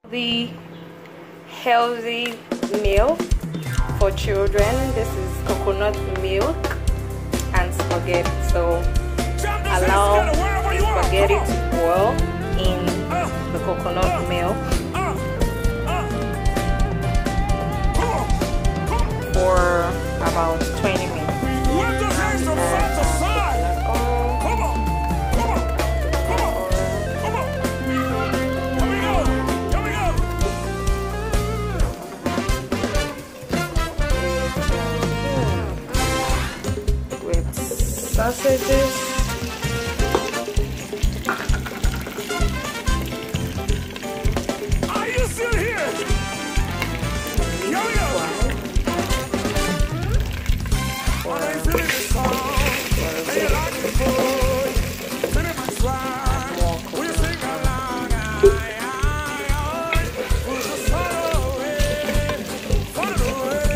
The healthy meal for children. This is coconut milk and spaghetti. So allow the spaghetti to boil in the coconut milk for about 20 minutes. Sausages. Are you still here? Yo, yo. What are you feeling this song? Hey, you like the food? Feeling my swag? We sing along. Push the sun away. Far away.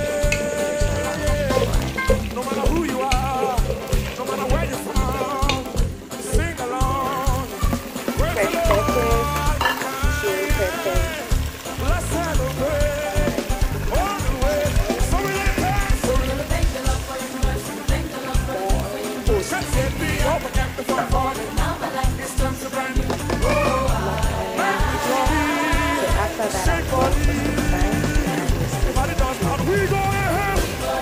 No matter who you are. No matter where you're from, sing along. Praise the Lord. Let's celebrate all the way. So we let it pass. So we let it thank the Lord for His mercy. Thank the Lord for His mercy. Set me up again before falling. Now my life is turned to brand new. Make me joy. Shake body. Everybody does not. We go ahead.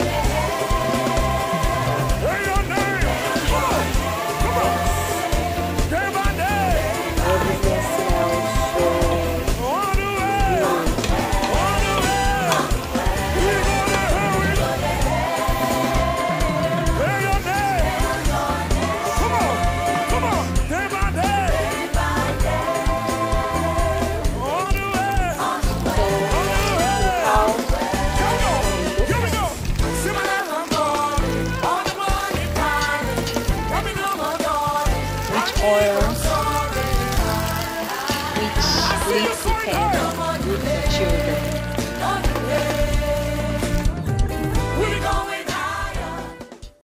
Say your name. Come on. Day by day. Everything smells so On the way. On the way. We go there. We go there. Say your name. Come on. Come on. Day by day. On the way. On the way. Come on. Here we go. See my name on board. On the morning time. Coming home on God. which oil, which leaf depends.